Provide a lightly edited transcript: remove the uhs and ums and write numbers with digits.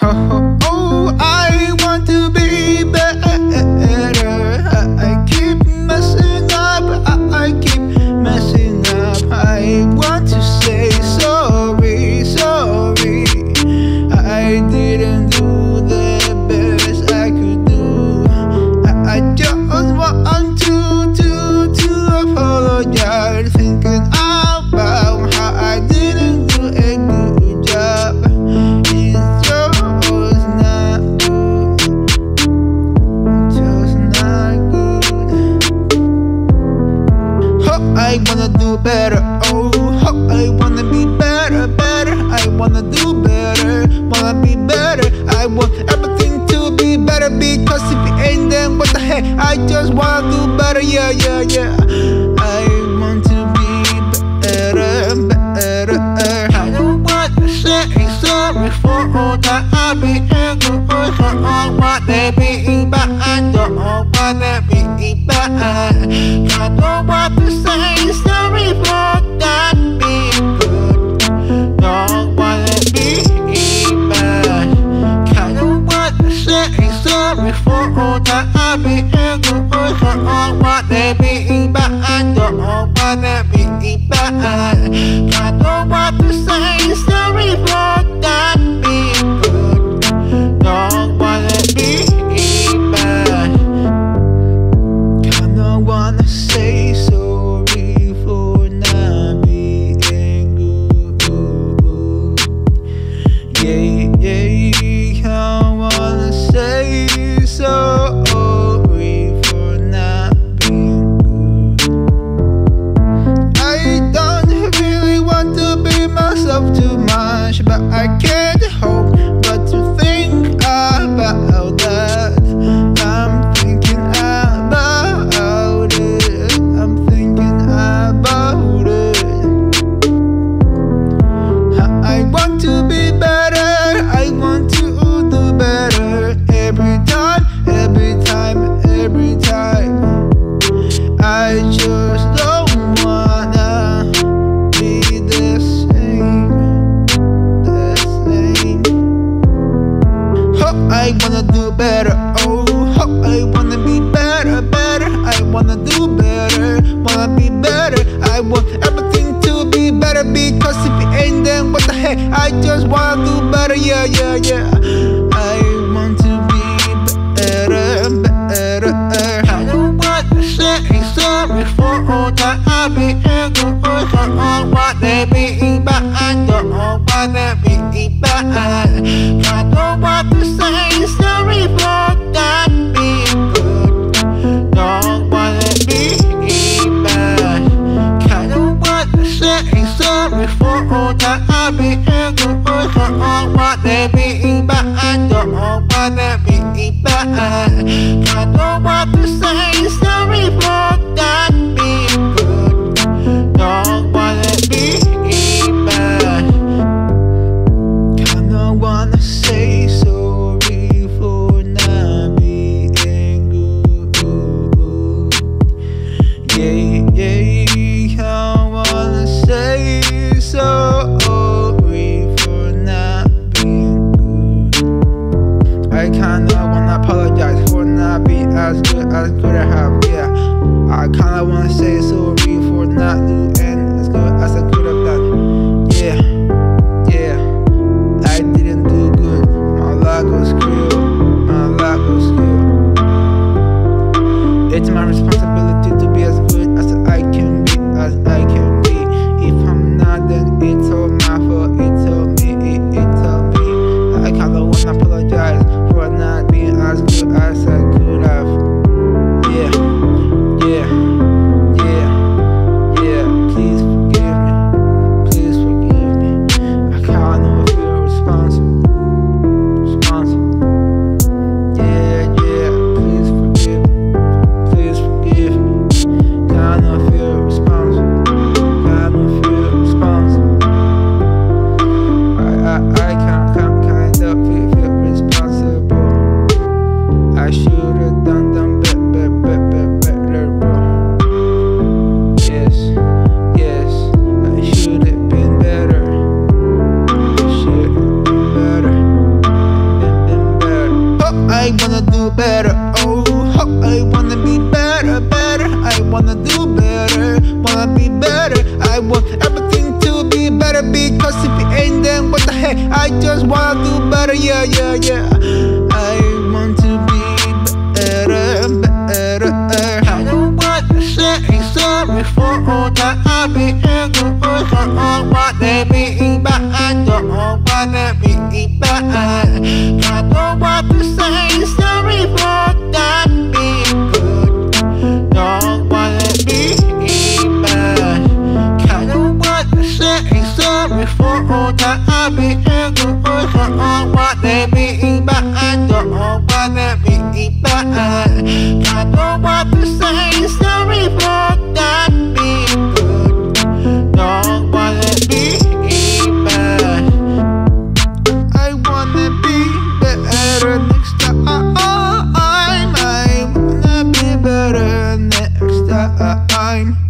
Oh, I want to be better. I keep messing up. I keep messing up. I want to say sorry, sorry. I didn't do the best I could do. I just want to apologize, thinking about how I didn't do a good job. It just not good, just not good. Oh, I wanna do better. Oh, I wanna be better, better. I wanna do better, wanna be better. I want everything to be better, because if it ain't, then what the heck? I just wanna do better, yeah, yeah, yeah. I want to be better, better. I don't want to say sorry for all that I've been angry for all what they be bad. I don't wanna be bad. I don't want to say sorry for that being good. Don't wanna be bad. I don't want to say sorry for all that I've been angry for all what they be bad. I don't wanna be bad. I don't want to say sorry for that being good. Don't wanna be bad. Kinda wanna say sorry for not being good. Yeah, yeah, I wanna say sorry for not being good. I don't really want to be myself too much, but I can't help but to think about that. I'm thinking about it. I'm thinking about it. I want to be better. I want to do better every time, every time, every time. I just don't wanna be the same, the same. Oh, I wanna do better. Oh, I wanna be better, better. I wanna do better, wanna be better. I want everything to be better, because if it ain't, then what the heck? I just wanna do better, yeah, yeah, yeah. I want to be better, better. I don't want to say sorry for all that I've been angry for all what they be bad. I don't wanna be bad. I don't want to say sorry for that being good. Don't wanna be bad. I don't want to say sorry for all that I've been angry for all what they be bad. I don't wanna be bad. I don't want to say sorry for that being good. Don't wanna be bad. Kinda wanna say sorry for not being good. Yeah, yeah, I wanna say sorry for not being good. I kinda wanna apologize for not being as good as I have. do better. Oh, I wanna be better, better. I wanna do better, wanna be better. I want everything to be better, because if it ain't, then what the heck? I just wanna do better, yeah, yeah, yeah. I want to be better, better. I don't want to say sorry for all that I've been angry. I don't wanna be bad, I don't wanna be bad. I don't want to say sorry for that being good. Don't wanna be bad. I don't want to say sorry for all that I've been angry. I don't wanna be bad, I don't wanna be bad. I don't want to say sorry for that being good. Don't wanna be bad. I wanna be better next time. I wanna be better next time.